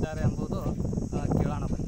ಹೇಳ್ತಾರೆ ಎಂಬುದು ಕೇಳೋಣ ಬನ್ನಿ.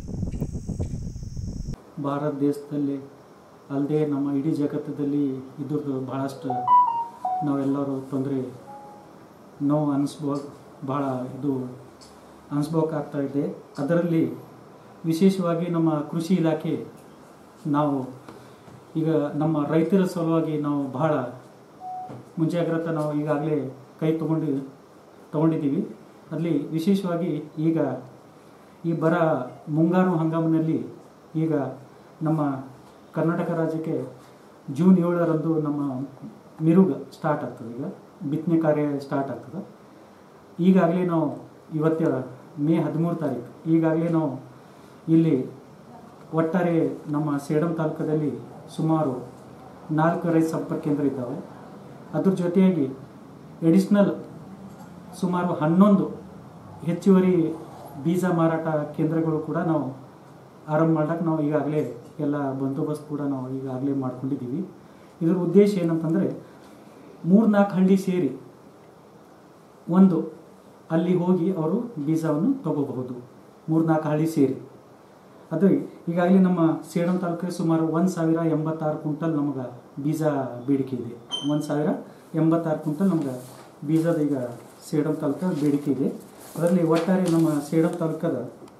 ಭಾರತ ದೇಶದಲ್ಲಿ ಅಲ್ಲದೆ ನಮ್ಮ ಇಡೀ ಜಗತ್ತದಲ್ಲಿ ಇದ್ರದ್ದು ಭಾಳಷ್ಟು ನಾವೆಲ್ಲರೂ ತೊಂದರೆ ನೋವು ಭಾಳ ಇದು ಅನಿಸ್ಬೇಕಾಗ್ತಾಯಿದೆ. ಅದರಲ್ಲಿ ವಿಶೇಷವಾಗಿ ನಮ್ಮ ಕೃಷಿ ಇಲಾಖೆ ನಾವು ಈಗ ನಮ್ಮ ರೈತರ ಸಲುವಾಗಿ ನಾವು ಭಾಳ ಮುಂಜಾಗ್ರತೆ ನಾವು ಈಗಾಗಲೇ ಕೈ ತಗೊಂಡಿದ್ದೀವಿ. ಅಲ್ಲಿ ವಿಶೇಷವಾಗಿ ಈಗ ಈ ಮುಂಗಾರು ಹಂಗಾಮಿನಲ್ಲಿ ಈಗ ನಮ್ಮ ಕರ್ನಾಟಕ ರಾಜ್ಯಕ್ಕೆ ಜೂನ್ 7ರಂದು ನಮ್ಮ ಮಿರುಗ ಸ್ಟಾರ್ಟ್ ಆಗ್ತದೆ. ಈಗ ಬಿತ್ತನೆ ಕಾರ್ಯ ಸ್ಟಾರ್ಟ್ ಆಗ್ತದೆ. ಈಗಾಗಲೇ ನಾವು ಇವತ್ತು ಮೇ 13 ತಾರೀಕು ಈಗಾಗಲೇ ನಾವು ಇಲ್ಲಿ ಒಟ್ಟಾರೆ ನಮ್ಮ ಸೇಡಂ ತಾಲೂಕದಲ್ಲಿ ಸುಮಾರು 4 ರೈತ ಸಂಪರ್ಕ ಕೇಂದ್ರ ಇದ್ದಾವೆ. ಅದ್ರ ಜೊತೆಯಾಗಿ ಎಡಿಷ್ನಲ್ ಸುಮಾರು 11 ಹೆಚ್ಚುವರಿ ಬೀಜ ಮಾರಾಟ ಕೇಂದ್ರಗಳು ಕೂಡ ನಾವು ಆರಂಭ ಮಾಡೋಕ್ಕೆ ನಾವು ಈಗಾಗಲೇ ಎಲ್ಲ ಬಂದೋಬಸ್ತ್ ಕೂಡ ನಾವು ಈಗಾಗಲೇ ಮಾಡ್ಕೊಂಡಿದ್ದೀವಿ. ಇದರ ಉದ್ದೇಶ ಏನಂತಂದರೆ 3-4 ಹಳ್ಳಿ ಸೇರಿ ಒಂದು ಅಲ್ಲಿ ಹೋಗಿ ಅವರು ಬೀಜವನ್ನು ತಗೋಬಹುದು. 3-4 ಹಳ್ಳಿ ಸೇರಿ ಅದು ಈಗಾಗಲೇ ನಮ್ಮ ಸೇಡಂ ತಾಲೂಕಿಗೆ ಸುಮಾರು 1086 ಕ್ವಿಂಟಲ್ ನಮಗೆ ಬೀಜ ಬೇಡಿಕೆ ಇದೆ. 1086 ಕ್ವಿಂಟಲ್ ನಮ್ಗೆ ಬೀಜದ ಈಗ ಸೇಡಂ ತಾಲೂಕ ಬೇಡಿಕೆ ಇದೆ. ಅದರಲ್ಲಿ ಒಟ್ಟಾರೆ ನಮ್ಮ ಸೇಡಂ ತಾಲೂಕದ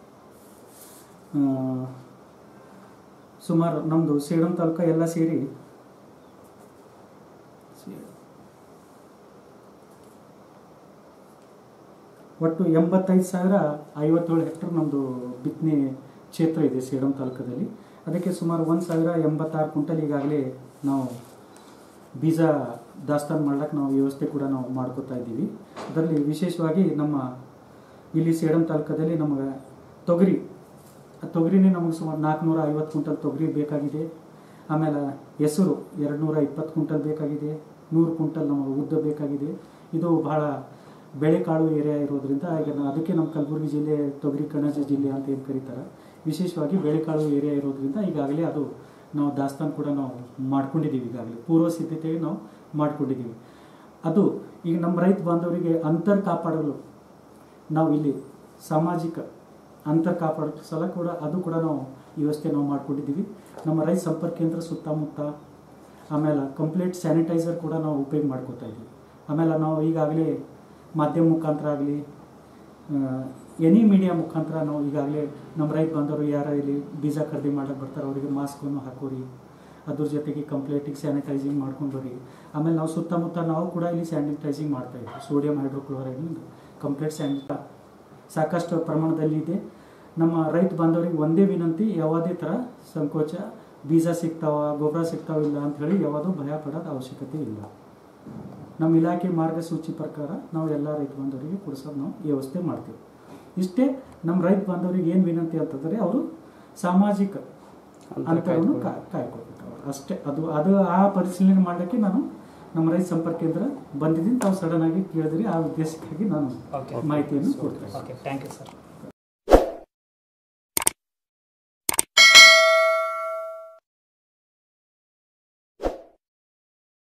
ಸುಮಾರು ನಮ್ಮದು ಸೇಡಂ ತಾಲೂಕ ಎಲ್ಲ ಸೇರಿ ಒಟ್ಟು 85,057 ಹೆಕ್ಟರ್ ನಮ್ಮದು ಬಿತ್ತನೆ ಕ್ಷೇತ್ರ ಇದೆ ಸೇಡಂ ತಾಲೂಕದಲ್ಲಿ. ಅದಕ್ಕೆ ಸುಮಾರು 1086 ಕ್ವಿಂಟಲ್ ಈಗಾಗಲೇ ನಾವು ಬೀಜ ದಾಸ್ತಾನು ಮಾಡ್ಲಿಕ್ಕೆ ನಾವು ವ್ಯವಸ್ಥೆ ಕೂಡ ನಾವು ಮಾಡ್ಕೋತಾ ಇದ್ದೀವಿ. ಅದರಲ್ಲಿ ವಿಶೇಷವಾಗಿ ನಮ್ಮ ಇಲ್ಲಿ ಸೇಡಂ ತಾಲೂಕದಲ್ಲಿ ನಮಗೆ ತೊಗರಿನೇ ನಮಗೆ ಸುಮಾರು 450 ಕ್ವಿಂಟಲ್ ತೊಗರಿ ಬೇಕಾಗಿದೆ. ಆಮೇಲೆ ಹೆಸರು 220 ಕ್ವಿಂಟಲ್ ಬೇಕಾಗಿದೆ. 100 ಕ್ವಿಂಟಲ್ ನಮಗೆ ಉದ್ದ ಬೇಕಾಗಿದೆ. ಇದು ಬಹಳ ಬೆಳೆಕಾಳು ಏರಿಯಾ ಇರೋದ್ರಿಂದ ಈಗ ಅದಕ್ಕೆ ನಮ್ಮ ಕಲಬುರಗಿ ಜಿಲ್ಲೆ ತೊಗರಿ ಕಣಜ ಜಿಲ್ಲೆ ಅಂತ ಏನು ಕರೀತಾರೆ. ವಿಶೇಷವಾಗಿ ಬೆಳೆಕಾಳು ಏರಿಯಾ ಇರೋದ್ರಿಂದ ಈಗಾಗಲೇ ಅದು ನಾವು ದಾಸ್ತಾನು ಕೂಡ ನಾವು ಮಾಡ್ಕೊಂಡಿದ್ದೀವಿ. ಈಗಾಗಲೇ ಪೂರ್ವ ಸಿದ್ಧತೆಗೆ ನಾವು ಮಾಡ್ಕೊಂಡಿದ್ದೀವಿ. ಅದು ಈಗ ನಮ್ಮ ರೈತ ಬಾಂಧವರಿಗೆ ಅಂತರ್ ಕಾಪಾಡಲು ನಾವು ಇಲ್ಲಿ ಸಾಮಾಜಿಕ ಅಂತರ್ ಕಾಪಾಡೋ ಸಲ ಕೂಡ ಅದು ಕೂಡ ನಾವು ವ್ಯವಸ್ಥೆ ನಾವು ಮಾಡ್ಕೊಂಡಿದ್ದೀವಿ. ನಮ್ಮ ರೈತ ಸಂಪರ್ಕ ಕೇಂದ್ರ ಸುತ್ತಮುತ್ತ ಆಮೇಲೆ ಕಂಪ್ಲೀಟ್ ಸ್ಯಾನಿಟೈಸರ್ ಕೂಡ ನಾವು ಉಪಯೋಗ ಮಾಡ್ಕೋತಾ ಇದ್ದೀವಿ. ಆಮೇಲೆ ನಾವು ಈಗಾಗಲೇ ಮಾಧ್ಯಮ ಮುಖಾಂತರ ಆಗಲಿ ಎನಿ ಮೀಡಿಯಾ ಮುಖಾಂತರ ನಾವು ಈಗಾಗಲೇ ನಮ್ಮ ರೈತ ಬಾಂಧವರು ಯಾರು ಇಲ್ಲಿ ಬೀಜ ಖರೀದಿ ಮಾಡೋಕ್ಕೆ ಬರ್ತಾರೆ ಅವರಿಗೆ ಮಾಸ್ಕನ್ನು ಹಾಕೋರಿ, ಅದ್ರ ಜೊತೆಗೆ ಕಂಪ್ಲೀಟಿಗೆ ಸ್ಯಾನಿಟೈಸಿಂಗ್ ಮಾಡ್ಕೊಂಡು ಬರ್ರಿ. ಆಮೇಲೆ ನಾವು ಸುತ್ತಮುತ್ತ ನಾವು ಕೂಡ ಇಲ್ಲಿ ಸ್ಯಾನಿಟೈಸಿಂಗ್ ಮಾಡ್ತಾಯಿದ್ವಿ. ಸೋಡಿಯಂ ಹೈಡ್ರೋಕ್ಲೋರೈಡ್ನಿಂದ ಕಂಪ್ಲೀಟ್ ಸಾಕಷ್ಟು ಪ್ರಮಾಣದಲ್ಲಿದೆ. ನಮ್ಮ ರೈತ ಬಾಂಧವರಿಗೆ ಒಂದೇ ವಿನಂತಿ, ಯಾವುದೇ ಥರ ಸಂಕೋಚ, ಬೀಜ ಸಿಗ್ತಾವ ಗೊಬ್ಬರ ಸಿಗ್ತಾವಿಲ್ಲ ಅಂಥೇಳಿ ಯಾವುದೂ ಭಯ ಪಡೋದು ಅವಶ್ಯಕತೆ ಇಲ್ಲ. ನಮ್ಮ ಇಲಾಖೆ ಮಾರ್ಗಸೂಚಿ ಪ್ರಕಾರ ನಾವು ಎಲ್ಲ ರೈತ ಬಾಂಧವರಿಗೆ ಕೊಡಿಸೋದು ನಾವು ವ್ಯವಸ್ಥೆ ಮಾಡ್ತೀವಿ. ಇಷ್ಟೇ ನಮ್ಮ ರೈತ ಬಾಂಧವರಿಗೆ ಏನು ವಿನಂತಿ ಅಂತಂದರೆ ಅವರು ಸಾಮಾಜಿಕ ಅಂತರವನ್ನು ಕಾಯ್ಕೊಳ್ಬೇಕು ಅವರು ಅಷ್ಟೇ. ಅದು ಆ ಪರಿಶೀಲನೆ ಮಾಡೋಕ್ಕೆ ನಾನು ನಮ್ಮ ರೈತ ಸಂಪರ್ಕ ಕೇಂದ್ರ ಬಂದಿದ್ದೀನಿ. ತಾವು ಸಡನ್ ಆಗಿ ಕೇಳಿದ್ರಿ, ಆ ಉದ್ದೇಶಕ್ಕಾಗಿ ನಾನು ಮಾಹಿತಿಯನ್ನು ಕೊಡ್ತೇನೆ. Okay, thank you sir.